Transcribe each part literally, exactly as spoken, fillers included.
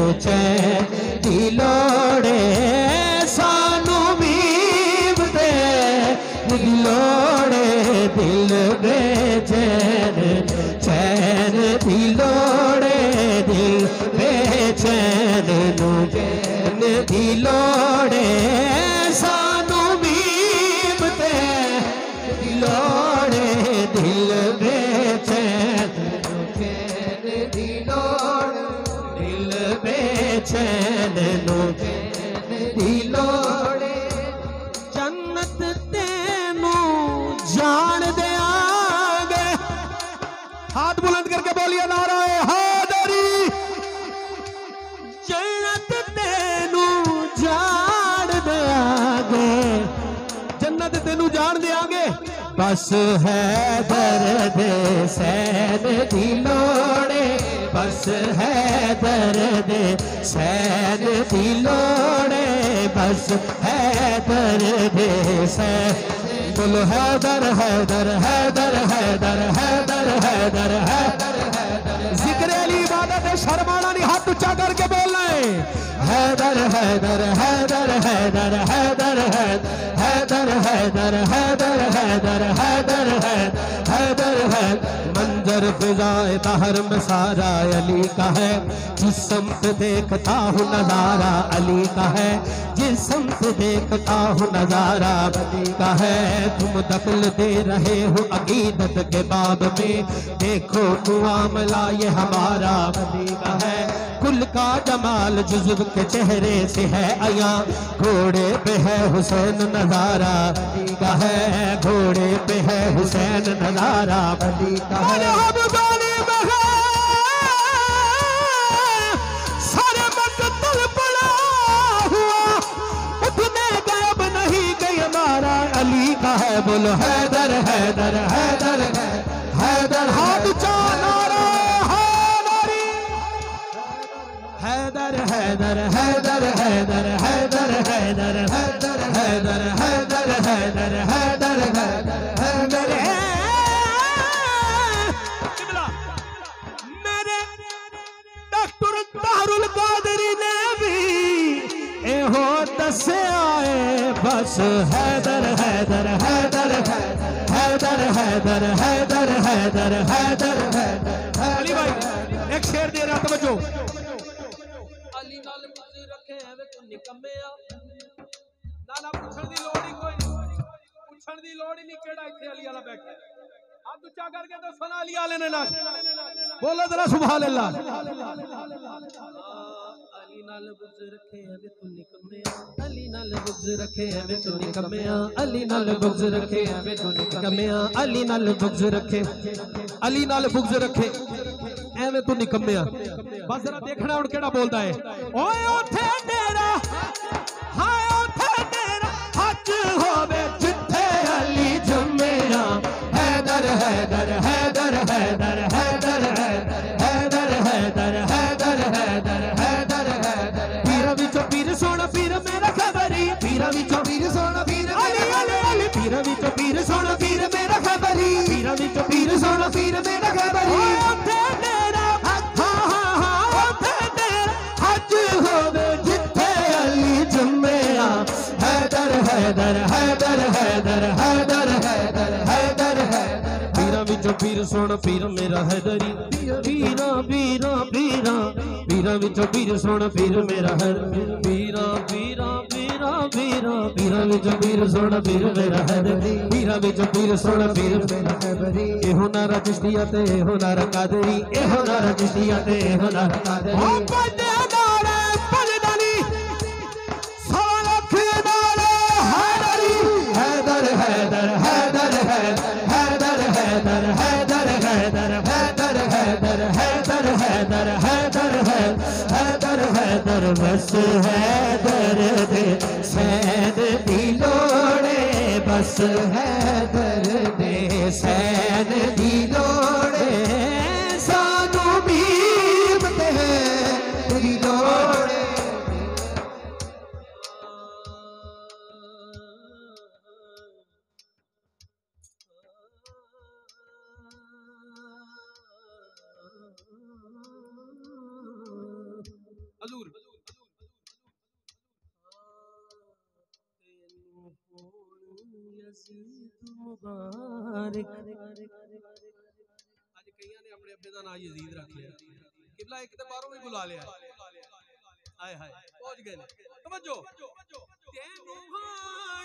बेचैन दी लोड़े सानू मीम दे लोड़े दिल बेचैन चैन दी लोड़े दिल बेचैन नू चैन दी लोड़े सानू मीम दे लोड़े दिल बेचैन चैन दी लोड़ दिल बेचैन नू चैन दी लोड़े जन्नत तेनू जान देंगे। हाथ बुलंद करके बोलिए नाराए हैदरी। जन्नत तेनू जान देंगे जन्नत तेनू जान देंगे बस है दर्द सैन दी लोड़े बस है दर्द सैन दी लोड़े बस है दर्द सैन बोलो हैदर हैदर हैदर हैदर हैदर हैदर हैदर जिक्र अली इबादत है शर्माना नहीं हाथ ऊंचा करके बोलना है हैदर हैदर हैदर हैदर हैदर हैदर हैदर हैदर हैदर हैदर हैदर हैदर मंजर फिजाए बहर में सारा अली का है जिस समत देखता हूँ नजारा अली का है जिस समत देखता हूँ नजारा अली का है तुम दखल दे रहे हो अकीदत के बाब में देखो मुआमला ये हमारा अली का है कुल का जमाल जुज़्व के चेहरे से है अया घोड़े पे है हुसैन नजारा अली का है घोड़े पे है हुसैन नजारा अली का है सारे मकतल पड़ा हुआ उठने गायब नहीं गई हमारा अली का है बोलो हैदर हैदर हैदर हैदर हाथ ऊंचा नारा हैदर हैदर हैदर हैदर हैदर हैदर हैदर हैदर हैदर हैदर हैदर हैदर मेरे डॉक्टर तारुल कादरी ने भी एहो दसे आए बस हैदर हैदर हैदर हैदर हैदर हैदर हैदर हैदर हैदर अली भाई एक शेर दे रहा तवज्जो अली नाल मुझे रखे है तू निकम्मे आ नाला पूछण दी लोड़ ही कोई नहीं पूछण दी लोड़ ही नहीं केड़ा इथे अली वाला बैठा है हाथ ऊंचा करके तो सुना अली वाले ने ना बोलो जरा सुभान अल्लाह अली नाल बुज़ रखे है तू निकम्मे आ अली नाल बुज़ रखे है तू निकम्मे आ अली नाल बुज़ रखे है तू निकम्मे आ अली नाल बुज़ रखे अली नाल बुज़ रखे एवें तू निकम्मे आ बस जरा देखना हुण केड़ा बोलदा है ओए ओथे तेरा हाय ओथे तेरा हज होवे जिथे अली जम्मेया हैदर हैदर हैदर हैदर हैदर हैदर हैदर हैदर हैदर हैदर हैदर पीरा विचों पीर सोना पीर मेरा खबरी पीरा विचों पीर सोना पीर अली अली अली पीरा विचों पीर सोना पीर मेरा खबरी पीरा विचों पीर सोना पीर मेरा खबरी ओथे तेरा हैदर हैदर हैदर हैदर हैदर हैदर हैदर हैदर पीरा विचों पीर सोना पीर मेरा हैदरी पीरा पीरा पीरा पीरा विचों पीर सोना पीर मेरा हैदरी पीरा पीरा पीरा पीरा पीरा विचों पीर सोना पीर मेरा हैदरी पीरा विचों पीर सोना पीर मेरा हैदरी एहो नारा चिश्तिया ते एहो नारा कादरी एहो नारा चिश्तिया ते एहो नारा कादरी ओ पढ़े नारा पढ़दानी हैदर हैदर हैदर हैदर हैदर हैदर हैदर हैदर हैदर हैदर हैदर हैदर हैदर हैदर बस हैदर दे सैद दी लोड़े बस हैदर दे सैद दी लोड़े सानू मीम ते दी लोड़े हजूर मुबारक अज कई ने अपने अब्बे का नाम यजीद रख लिया किबला एक तो बाहरों भी बुला लिया हाय हाय पहुंच गए तवज्जो तेनू हाण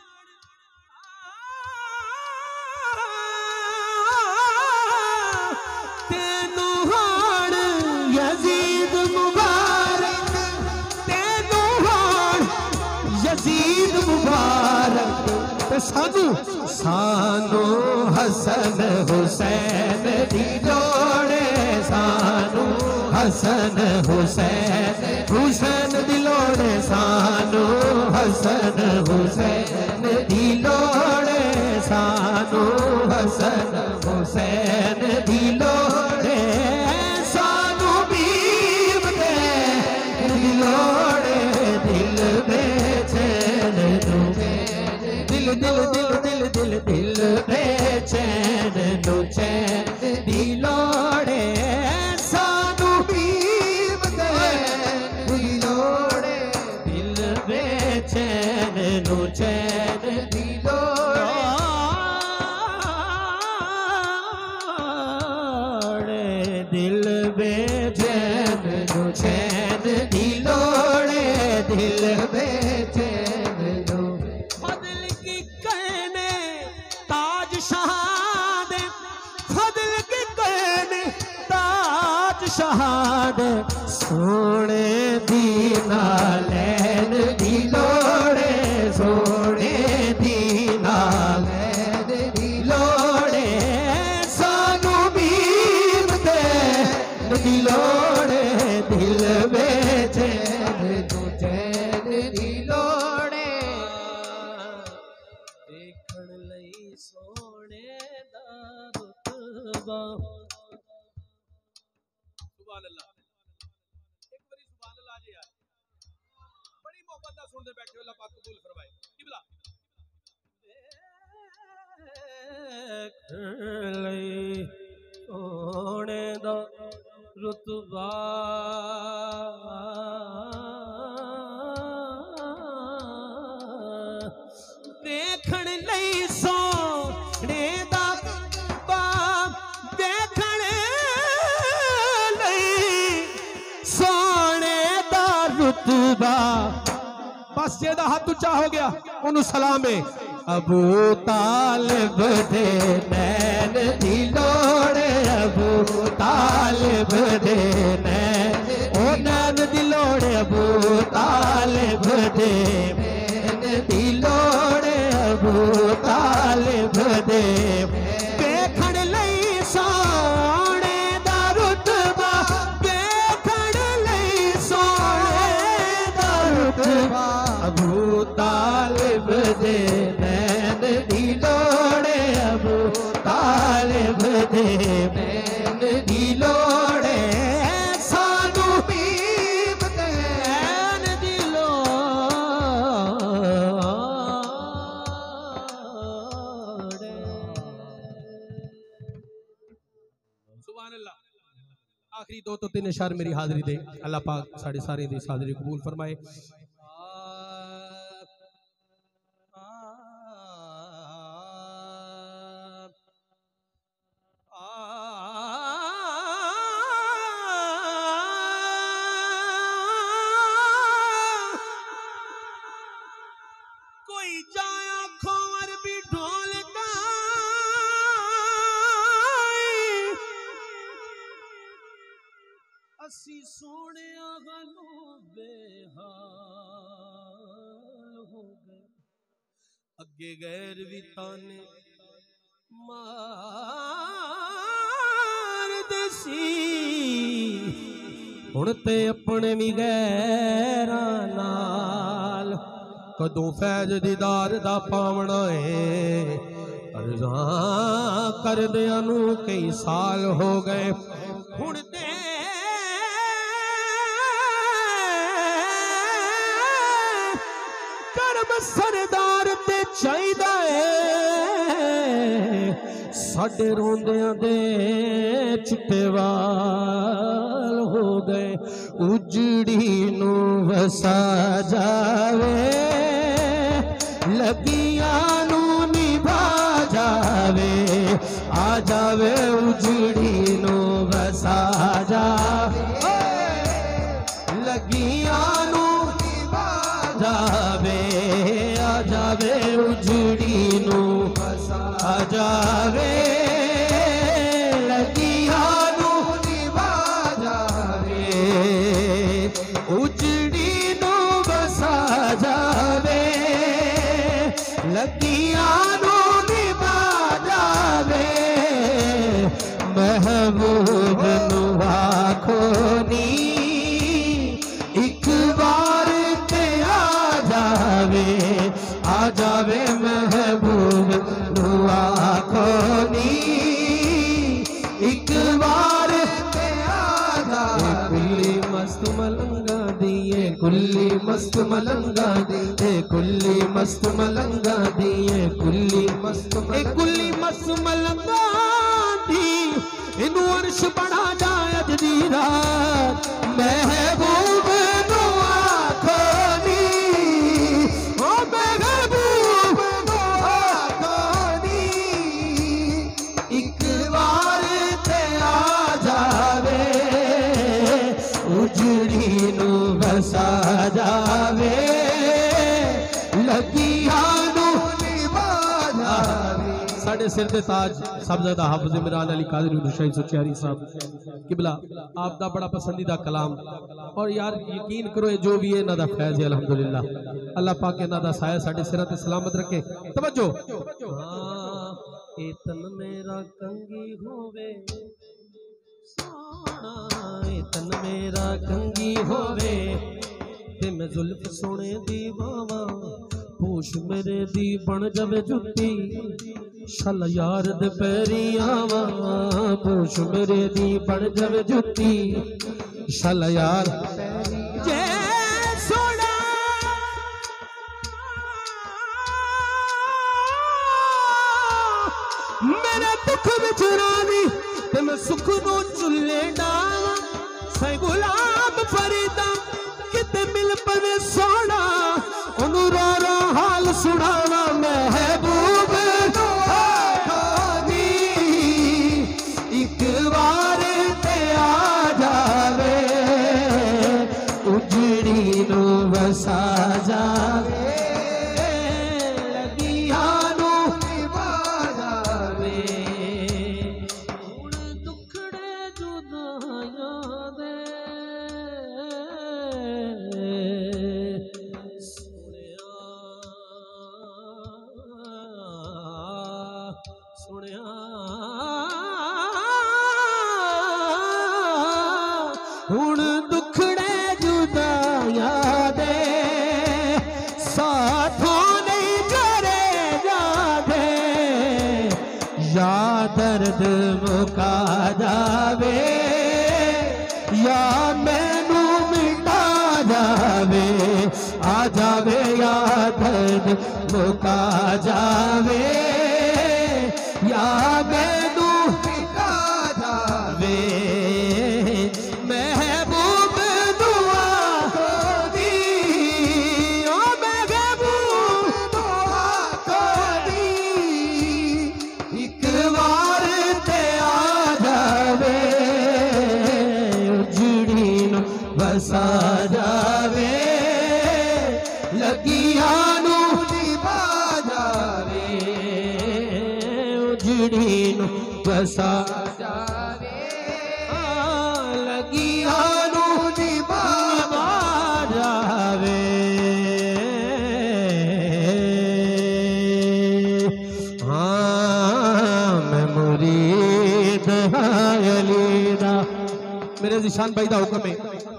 तेनू हाण यजीद मुबारक तेनू हाण यजीद मुबारक सानू सानू हसन हुसैन दी लोड़े सानू हसन हुसैन हुसैन दी लोड़े सानू हसन हुसैन दी लोड़े सानू हसन हुसैन दी लोड़े सानू बीब दे दी लोड़े दिल बेचैन नु दिल दिल दिल दिल दिल दिल बेचैन नु चैन दी लोड़े सानू बीब दे दी लोड़े दिल बेचैन नु चैन दी लोड़े दिल बेचैन नु चैन दी लोड़े दिल बेचैन नु फजल की कहने ताज शहाद फजल की कहने ताज शहाद सोने दीना लैन दी लोड़े सोने दीना लैन दी लोड़े सानू बीब दे दी लोड़े दिल बेचैन तू चैन दी लोड़े देखण लई सोने दा रुतबा सुभान अल्लाह एक बारी सुभान अल्लाह जी यार बड़ी मोहब्बत दा सुनदे बैठे अल्लाह पाक कबूल फरमाए किबला देखण लई सोने दा रुतबा देखण लई सोने दा बाप देखण लई सोने दा रुतबा बस जेदा हाथ उच्चा हो गया उन्होंने सलाम है अबू तालिब दे नैन दी लोड़े अबू तालिब दे नैन ओ नैन दी लोड़े अबू तालिब दे नैन दी लोड़े अबू तालिब दे देखण लई सोने दा रुतबा देखण लई सोने दा रुतबा अबू तालिब दे नैन दी लोड़े अबू तालिब दे नैन दी लोड़े सानू बीब दे नैन दी लोड़े सुभान अल्लाह आखिरी दो तो तीन इशार मेरी हाजिरी दे अल्लाह पाक साढ़े सारे दी हाजिरी कबूल फरमाए कोई जाया खोर भी ढोलता असी सोने गलो बेहाल हो गए अगे गैर भी ताने मार देसी हुण ते अपने भी गैरां नाल कदों फैज दीदार दा पावना है अर्ज़ां करदियां नूं कई साल हो गए हुण ते करम सरदार ते चाहिदा है साडे रोंदियां दे चिट्टे वाल हो गए उजड़ी नू वसा जावे लगियां नू निभा जावे आ जावे उजड़ी नू वसा जावे लगियां नू निभा जावे आ जावे उजड़ी नू वसा जावे उजड़ी नू बसा जावे लगियां नू निभा जावे महबूब नू आखो नी एक बार ते आ जावे आ जावे महबूब नू आखो नी एक बार ते आ जावे कुल्ली मस्त मलंगा दिए कुल्ली मस्त मलंगा दिए कुल्ली मस्त मलंगा दिए कुल्ली मस्त ए कुल्ली मस्त मलंगा दी इनू अर्श बना जाए अज दी रात महबूब नू आखो नी ओ महबूब नू आखो नी एक बार ते आ जावे उजड़ी नू बसा जावे लगियां नू निभा जावे। साढ़े सिर दे ताज साहबजादा हाफिज इमरान अली कादरी हुसैन सुचियारी साहब किबला आप दा बड़ा पसंदीदा कलाम और यार यकीन करो जो भी है ना दा फैज़ है अल्हम्दुलिल्लाह अल्लाह पाक ना दा साया साढ़े सिर ते सलामत रखे। तवज्जो हां ए तन मेरा कंगी होवे सोना ए तन मेरा कंगी होवे ते मैं जुल्फ सोने दी बावा पूछ मेरे दी बन जावे जुत्ती शल यार दे पैरी आवा पूछ मेरे दी बन जावे जुत्ती शल यार जे सोना मेरे दुख विच रानी ते मैं सुख नू चुल्ले डावा सै गुलाम फरीदा किते मिल पवे सोना ओनू रो रो हाल सुनावा महबूब नू आखो नी एक बार ते आ जावे उजड़ी नू वसा जावे हुण दुखड़े जुदाया दे साथों नहीं करे जादे या दर्द मुका जावे या मैनू मिटा जावे आ जावे या दर्द मुका जावे या मैनू मिटा जावे महबूब नू आखो नी ओ महबूब नू आखो नी एक बार ते आ जावे उजड़ी नू बसा जावे लगियां नू निभा जावे उजड़ी नू बसा जावे लगियां नू निभा जावे। हाँ मैं मुरीद हां अली दा मेरे ज़िशान भाई दा हुक्म है।